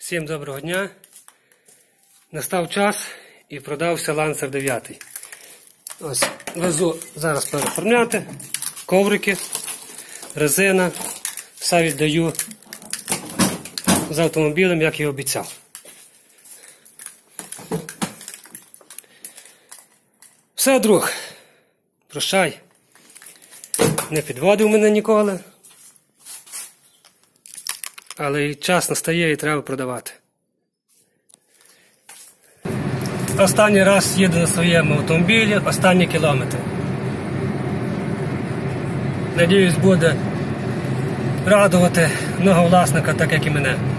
Всім доброго дня. Настав час і продався Lancer 9. Ось, везу зараз переформляти, коврики, резина. Все віддаю з автомобілем, як і обіцяв. Все, друг, прощай. Не підводив мене ніколи. Але і час настає і треба продавати. Останній раз їду на своєму автомобілі, останні кілометри. Надіюсь, буде радувати нового власника, так як і мене.